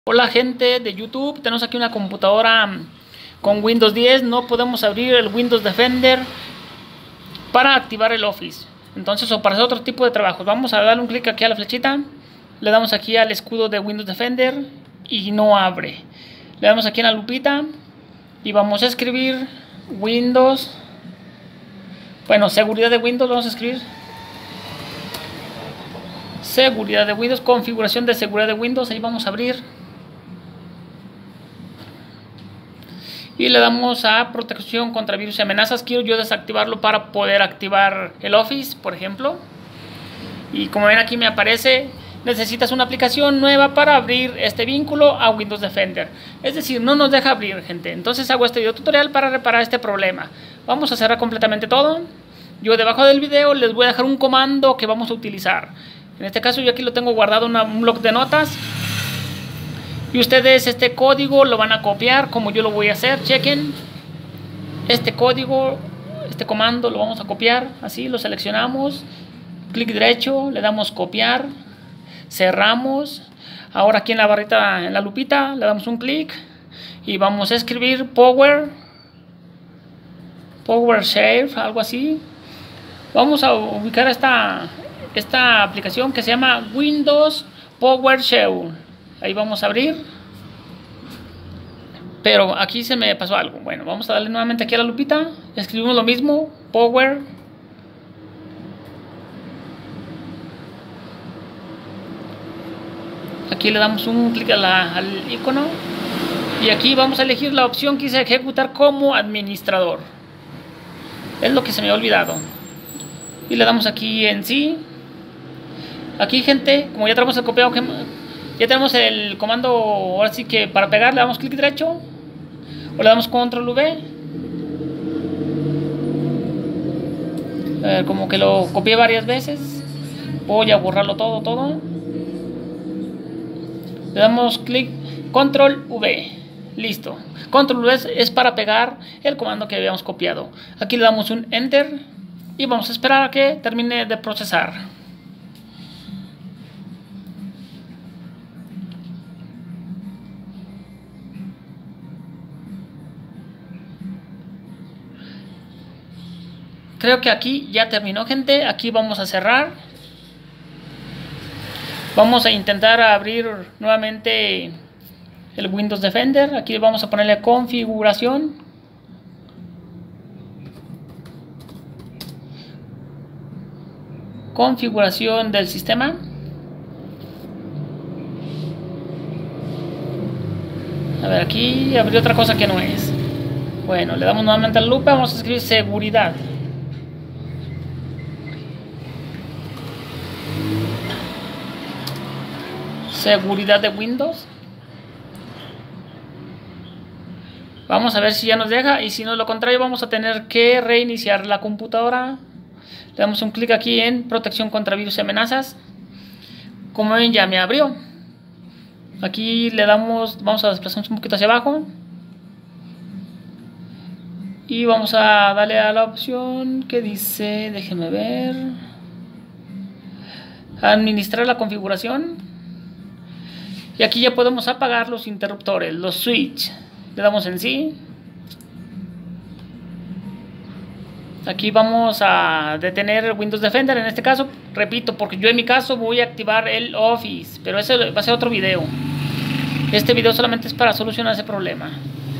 Hola gente de YouTube, tenemos aquí una computadora con Windows 10, no podemos abrir el Windows Defender para activar el Office, entonces o para hacer otro tipo de trabajos. Vamos a darle un clic aquí a la flechita, le damos aquí al escudo de Windows Defender y no abre. Le damos aquí en la lupita y vamos a escribir Windows, seguridad de Windows, vamos a escribir seguridad de Windows, configuración de seguridad de Windows, ahí vamos a abrir. Y le damos a protección contra virus y amenazas. Quiero yo desactivarlo para poder activar el Office, por ejemplo. Y como ven aquí me aparece, necesitas una aplicación nueva para abrir este vínculo a Windows Defender. Es decir, no nos deja abrir, gente. Entonces hago este video tutorial para reparar este problema. Vamos a cerrar completamente todo. Yo debajo del video les voy a dejar un comando que vamos a utilizar. En este caso yo aquí lo tengo guardado en un bloc de notas. Y ustedes este código lo van a copiar como yo lo voy a hacer. Chequen este código, este comando lo vamos a copiar. Así lo seleccionamos, clic derecho, le damos copiar, cerramos. Ahora aquí en la barrita, en la lupita, le damos un clic y vamos a escribir PowerShell, algo así. Vamos a ubicar esta aplicación que se llama Windows PowerShell. Ahí vamos a abrir. Pero aquí se me pasó algo. Bueno, vamos a darle nuevamente aquí a la lupita. Escribimos lo mismo. Power. Aquí le damos un clic al icono. Y aquí vamos a elegir la opción que dice ejecutar como administrador. Es lo que se me ha olvidado. Y le damos aquí en sí. Aquí, gente, como ya tenemos el copiado ya tenemos el comando, ahora sí que para pegar le damos clic derecho o le damos control V. Como que lo copié varias veces. Voy a borrarlo todo. Le damos clic control V. Listo. Control V es para pegar el comando que habíamos copiado. Aquí le damos un enter y vamos a esperar a que termine de procesar. Creo que aquí ya terminó, gente. Aquí vamos a cerrar. Vamos a intentar abrir nuevamente el Windows Defender. Aquí vamos a ponerle configuración. Configuración del sistema. A ver, aquí abrió otra cosa que no es. Bueno, le damos nuevamente a la lupa. Vamos a escribir seguridad. Seguridad de Windows. Vamos a ver si ya nos deja. Y si no, lo contrario, vamos a tener que reiniciar la computadora. Le damos un clic aquí en protección contra virus y amenazas. Como ven, ya me abrió. Aquí le damos, vamos a desplazarnos un poquito hacia abajo. Y vamos a darle a la opción que dice, déjenme ver, administrar la configuración. Y aquí ya podemos apagar los interruptores, los switch. Le damos en sí. Aquí vamos a detener Windows Defender en este caso. Repito, porque yo en mi caso voy a activar el Office, pero ese va a ser otro video. Este video solamente es para solucionar ese problema.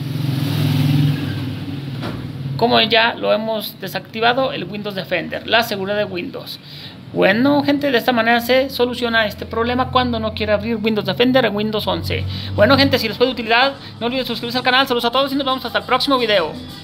Como ya lo hemos desactivado el Windows Defender, la seguridad de Windows. Bueno, gente, de esta manera se soluciona este problema cuando no quiere abrir Windows Defender en Windows 11. Bueno, gente, si les fue de utilidad, no olviden suscribirse al canal. Saludos a todos y nos vemos hasta el próximo video.